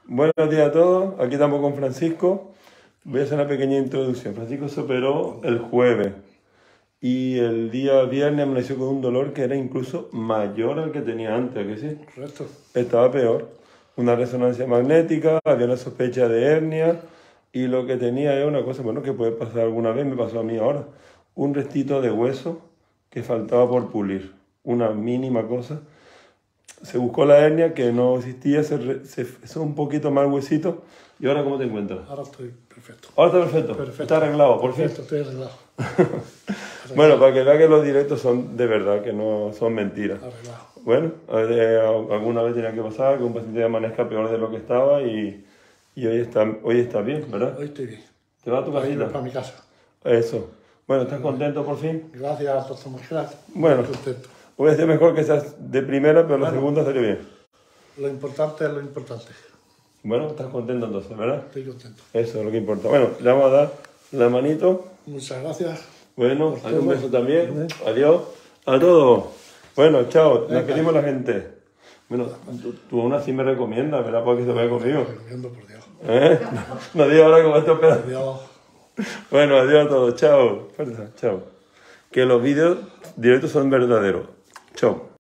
Buenos días a todos, aquí estamos con Francisco. Voy a hacer una pequeña introducción. Francisco se operó el jueves y el día viernes amaneció con un dolor que era incluso mayor al que tenía antes, ¿a que sí? Correcto. Estaba peor. Una resonancia magnética, había una sospecha de hernia y lo que tenía es una cosa, bueno, que puede pasar alguna vez, me pasó a mí ahora, un restito de hueso que faltaba por pulir, una mínima cosa. Se buscó la hernia que no existía, se hizo un poquito más huesito. ¿Y ahora cómo te encuentras? Ahora estoy perfecto. Ahora está perfecto. Perfecto. Está arreglado, por fin. Perfecto, estoy arreglado. Bueno, para que vea que los directos son de verdad, que no son mentiras. Arreglado. Bueno, alguna vez tenía que pasar que un paciente amanezca peor de lo que estaba y hoy está bien, ¿verdad? Hoy estoy bien. ¿Te vas a tu casita? Para mi casa. Eso. Bueno, ¿estás contento por fin? Gracias, doctor Mosquera. Bueno, Estoy contento. voy a ser mejor que seas de primera, pero la Bueno. segunda salió bien. Lo importante es lo importante. Bueno, estás contento entonces, ¿verdad? Estoy contento. Eso es lo que importa. Bueno, le vamos a dar la manito. Muchas gracias. Bueno, hay un beso también. Adiós a todos. Bueno, chao. Nos queremos la gente. Bueno, tú aún así me recomiendas, ¿verdad? Para que se vaya conmigo. Recomiendo, por Dios. ¿Eh? No digo ahora cómo estoy operado. Adiós. Bueno, adiós a todos. Chao. Fuerza, chao. Que los vídeos directos son verdaderos. Chao.